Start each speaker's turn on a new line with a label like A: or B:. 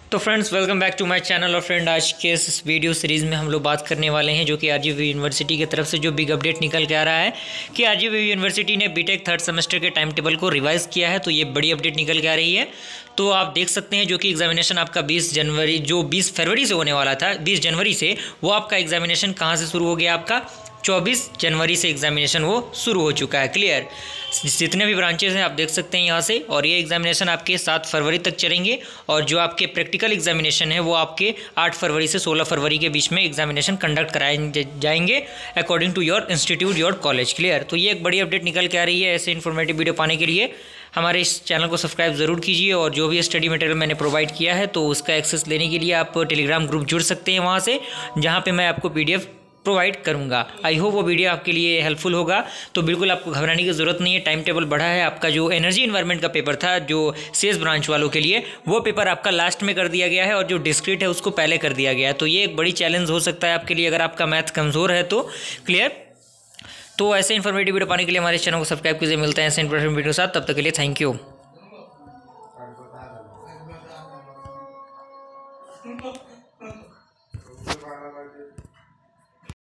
A: तो friends welcome back to my channel. और friend आज के इस वीडियो सीरीज़ में हम लोग बात करने वाले हैं जो कि आरजीवी यूनिवर्सिटी की तरफ से जो बिग अपडेट निकल के आ रहा है कि आरजीवी यूनिवर्सिटी ने बीटेक थर्ड सेमेस्टर के टाइम टेबल को रिवाइज़ किया है। तो ये बड़ी अपडेट निकल के आ रही है। तो आप देख सकते हैं जो कि एग्जामिनेशन आपका 20 फरवरी से होने वाला था, 20 जनवरी से, वो आपका एग्जामिनेशन कहाँ से शुरू हो गया? आपका 24 जनवरी से एग्जामिनेशन वो शुरू हो चुका है। क्लियर, जितने भी ब्रांचेस हैं आप देख सकते हैं यहाँ से। और ये एग्जामिनेशन आपके 7 फरवरी तक चलेंगे और जो आपके प्रैक्टिकल एग्जामिनेशन है वो आपके 8 फरवरी से 16 फरवरी के बीच में एग्जामिनेशन कंडक्ट कराए जाएंगे according to your institute, your college. Clear, तो ये एक बड़ी अपडेट निकल के आ रही है। ऐसे इन्फॉर्मेटिव वीडियो पाने के लिए हमारे इस चैनल को सब्सक्राइब ज़रूर कीजिए और जो भी स्टडी मटेरियल मैंने प्रोवाइड किया है तो उसका एक्सेस लेने के लिए आप टेलीग्राम ग्रुप जुड़ सकते हैं वहाँ से, जहाँ पे मैं आपको PDF प्रोवाइड करूंगा। आई होप वो वीडियो आपके लिए हेल्पफुल होगा। तो बिल्कुल आपको घबराने की ज़रूरत नहीं है। टाइम टेबल बढ़ा है। आपका जो एनर्जी इन्वायरमेंट का पेपर था जो सीएस ब्रांच वालों के लिए, वो पेपर आपका लास्ट में कर दिया गया है और जो डिस्क्रीट है उसको पहले कर दिया गया है। तो ये एक बड़ी चैलेंज हो सकता है आपके लिए अगर आपका मैथ कमज़ोर है तो। क्लियर, तो ऐसे इन्फॉर्मेटिव वीडियो पाने के लिए हमारे चैनल को सब्सक्राइब कीजिए। मिलते हैं ऐसे इन्फॉर्मेटिव वीडियो के साथ, तब तक के लिए थैंक यू।